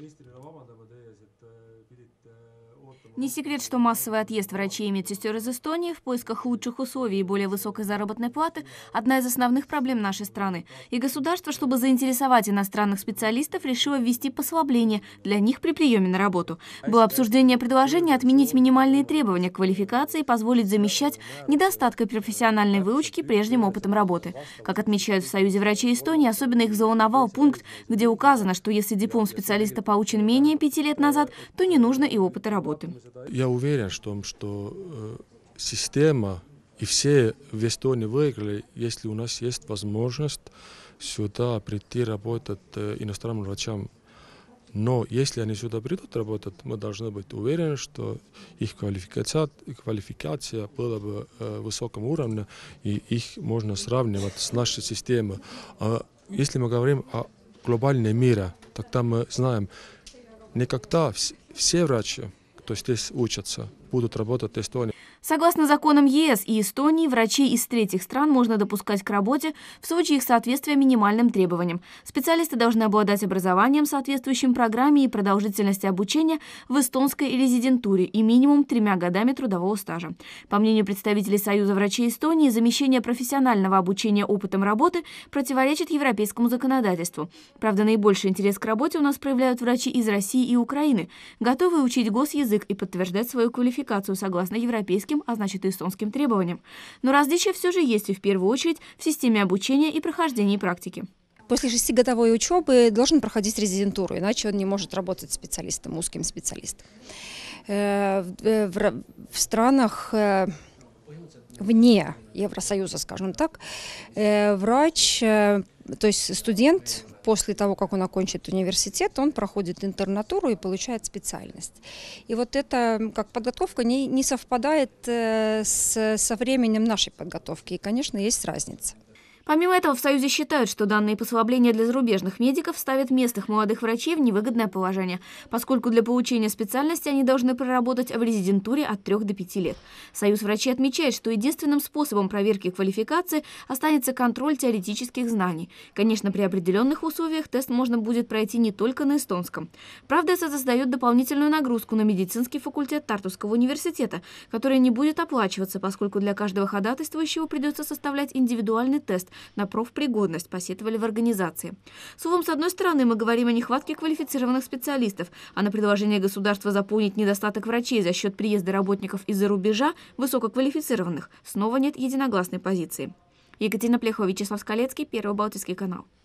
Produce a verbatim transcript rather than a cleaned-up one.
Не секрет, что массовый отъезд врачей и медсестер из Эстонии в поисках лучших условий и более высокой заработной платы – одна из основных проблем нашей страны. И государство, чтобы заинтересовать иностранных специалистов, решило ввести послабление для них при приеме на работу. Было обсуждение предложения отменить минимальные требования к квалификации и позволить замещать недостаткой профессиональной выучки прежним опытом работы. Как отмечают в Союзе врачей Эстонии, особенно их взволновал пункт, где указано, что если диплом специалиста получен менее пяти лет назад, то не нужно и опыта работы. Я уверен, что, что э, система и все в Эстонии выиграли, если у нас есть возможность сюда прийти работать э, иностранным врачам. Но если они сюда придут работать, мы должны быть уверены, что их квалификация, квалификация была бы э, высоком уровне, и их можно сравнивать с нашей системой. А если мы говорим о глобальном мире, тогда мы знаем, никогда вс все врачи, кто здесь учатся, будут работать в Эстонии. Согласно законам ЕС и Эстонии, врачей из третьих стран можно допускать к работе в случае их соответствия минимальным требованиям. Специалисты должны обладать образованием, соответствующим программе и продолжительности обучения в эстонской резидентуре и минимум тремя годами трудового стажа. По мнению представителей Союза врачей Эстонии, замещение профессионального обучения опытом работы противоречит европейскому законодательству. Правда, наибольший интерес к работе у нас проявляют врачи из России и Украины, готовые учить госязык и подтверждать свою квалификацию согласно европейским, а значит и эстонским требованиям. Но различия все же есть и в первую очередь в системе обучения и прохождении практики. После шестигодовой учебы должен проходить резидентуру, иначе он не может работать специалистом, узким специалистом. В странах вне Евросоюза, скажем так, врач, то есть студент, после того, как он окончит университет, он проходит интернатуру и получает специальность. И вот эта как подготовка не, не совпадает с, со временем нашей подготовки. И, конечно, есть разница. Помимо этого, в Союзе считают, что данные послабления для зарубежных медиков ставят местных молодых врачей в невыгодное положение, поскольку для получения специальности они должны проработать в резидентуре от трёх до пяти лет. Союз врачей отмечает, что единственным способом проверки квалификации останется контроль теоретических знаний. Конечно, при определенных условиях тест можно будет пройти не только на эстонском. Правда, это создает дополнительную нагрузку на медицинский факультет Тартуского университета, которая не будет оплачиваться, поскольку для каждого ходатайствующего придется составлять индивидуальный тест на профпригодность, посетовали в организации. Словом, с одной стороны, мы говорим о нехватке квалифицированных специалистов, а на предложение государства заполнить недостаток врачей за счет приезда работников из-за рубежа высококвалифицированных снова нет единогласной позиции. Екатерина Плехова, Вячеслав Скалецкий, Первый Балтийский канал.